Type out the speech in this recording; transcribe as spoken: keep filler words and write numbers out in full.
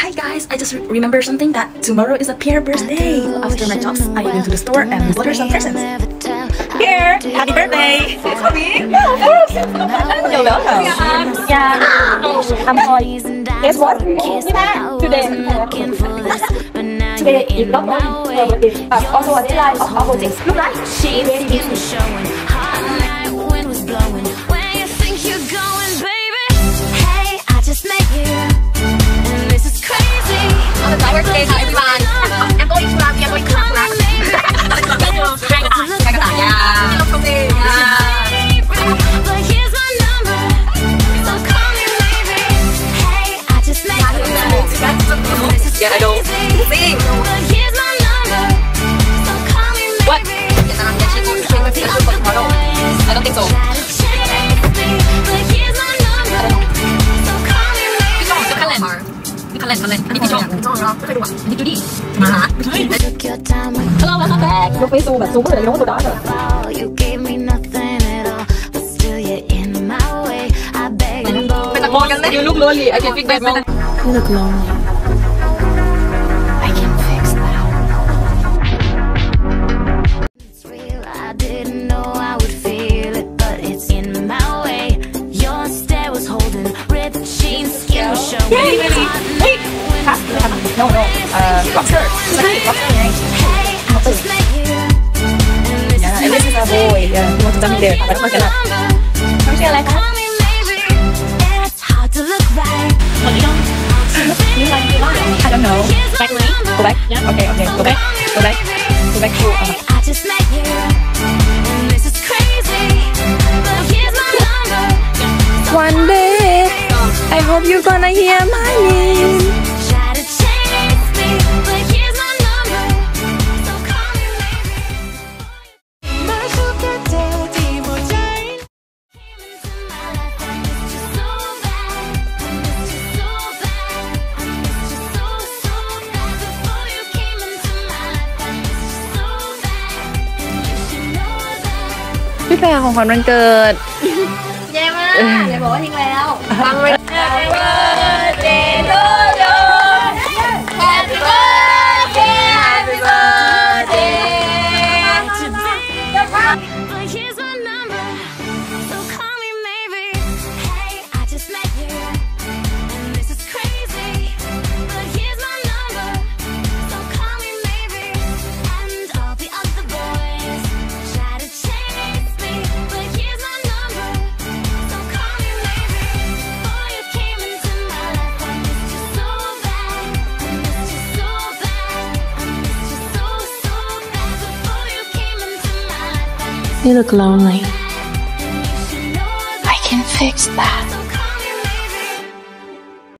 Hi guys, I just re remember something that tomorrow is a Pierre birthday. After my jobs, I went to the store and bought her some presents. Pierre, happy birthday! It's for me? Yeah, of course! You're welcome. Yeah. I'm sorry. Guess what? Today. Today is not only her birthday, but also a deadline of our projects. Look like she is ready to showing. Birthday to everyone. I'm going to love you. I'm going to love you. But here's my number, so call me maybe. Hey, I just met you. Yeah, I know. Sing. But here's my number, so call me maybe. What? I don't think so. But here's my number, so call me maybe. นี่คันแลนคันแลนอันนี้พี่ช่องช่องเนาะไม่เคยดูอ่ะอันนี้จูดี้มาฮะฮัลโหลมาครับแบกยกไปซูแบบซูเปอร์เลยน้องตัวด้าเลยไปตะโกนกันไหมยูลูกล้วนลีไอเคนฟิกเบสมั้ยยูลูกล้วนลีI can fix that It's real I didn't know I would feel it but it's in my way Your stare was holding ripped jeans skin was showing No, no, uh, lobster. Lobster, right? Lobster. Yeah, and this is a boy. Yeah, you want to jump in there? But I'm not gonna. Come here, like that. What do you know? You like it? I don't know. Back, go back. Yeah. Okay, okay. Go back. Go back. Go back to. Uh, One day, I hope you're gonna hear my name.พี่แพรของขวัญวันเกิดเย้มากอย่าบอกว่าทิ้งแล้วฟังไป Happy birthday to you Happy birthday Happy birthday But here's my number So call me maybe Hey I just met you And this is crazy But here's my number So call me maybe And all the other boys Try to chase me But here's my number So call me maybe Before you came into my life I missed you so bad I missed you so bad I missed you so, so bad Before you came into my life I missed you You look lonely I can fix that